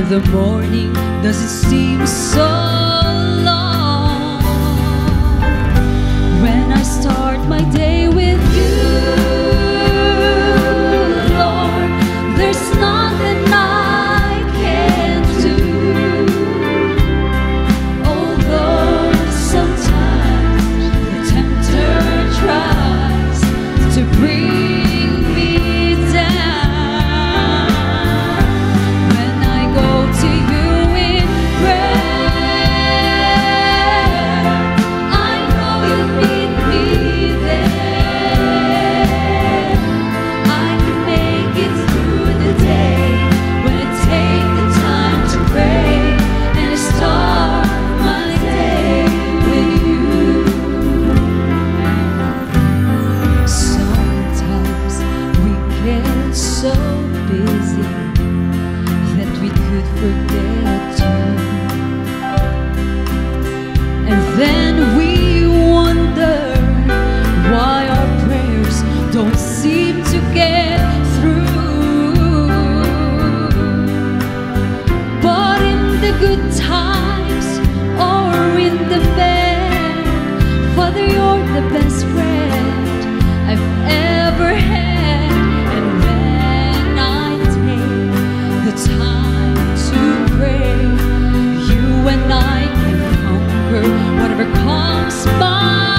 the morning doesn't seem so long when I start my day with you, Lord. There's nothing I can do, although sometimes the tempter tries to bring me down. When I go to you in prayer, I know you meet me there. I can make it through the day when I take the time to pray and I start my day with you. Sometimes we get so busy that we could forget you, and then we wonder why our prayers don't seem to get through. But in the good times or in the bad, Father, you're the best friend I've ever had. And when I take the time to pray, you and I can conquer whatever comes my